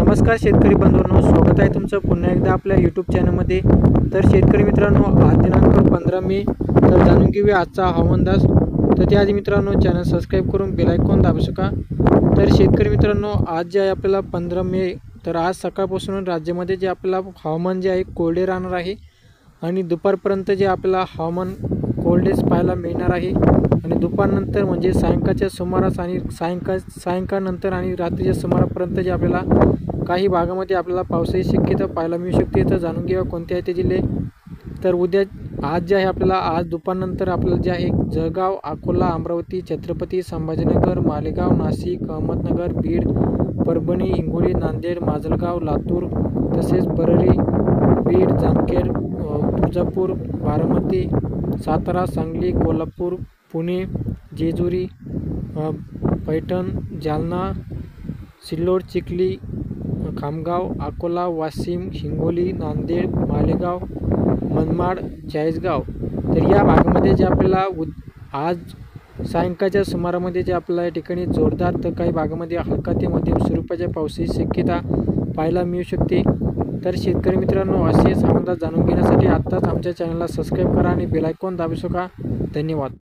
नमस्कार शेतकरी बंधूंनो, स्वागत आहे तुमचं पुन्हा एकदा आपल्या यूट्यूब चॅनलमध्ये। तर शेतकरी मित्रांनो, आज दिनांक 15 मे। तर जाणून घेऊया आजचा हवामान अंदाज। तर त्याआधी मित्रांनो, चॅनल सबस्क्राइब करून बेल आयकॉन दाबू शका। तर शेतकरी मित्रांनो, आज जे आहे आपल्याला 15 मे, तर आज सकाळपासून राज्यामध्ये जे आपल्याला हवामान जे आहे कोरडे राहणार आहे आणि दुपारपर्यंत जे आपल्याला हवामान कोल्डेस पाहायला मिळणार आहे आणि दुपारनंतर म्हणजे सायंकाळच्या सुमारास आणि सायंकाळनंतर आणि रात्रीच्या सुमारापर्यंत जे आपल्याला काही भागामध्ये आपल्याला पावसाची शक्यता पाहायला मिळू शकते। तर जाणून घेऊया कोणते आहे ते जिल्हे। तर उद्या आज जे आहे आपल्याला आज दुपारनंतर आपल्याला जे आहे जळगाव, अकोला, अमरावती, छत्रपती संभाजीनगर, मालेगाव, नाशिक, अहमदनगर, बीड, परभणी, हिंगोली, नांदेड, माजलगाव, लातूर, तसेच परळी, बीड, जामखेड, तुळजापूर, बारामती, सातारा, सांगली, कोल्हापूर, पुणे, जेजुरी, पैठण, जालना, सिल्लोड, चिखली, खामगाव, अकोला, वाशिम, हिंगोली, नांदेड, मालेगाव, मनमाड, चाळीसगाव। तर या भागामध्ये जे आपल्याला आज सायंकाळच्या सुमारामध्ये जे आपल्याला या ठिकाणी जोरदार तर काही भागामध्ये हलका ते मध्यम स्वरूपाच्या पावसाची शक्यता पाहायला मिळू शकते। तर शेतकरी मित्रांनो, असेच हवामान जाणून घेण्यासाठी आत्ताच आमच्या चॅनलला सबस्क्राइब करा आणि बेल आयकॉन दाबू शका। धन्यवाद।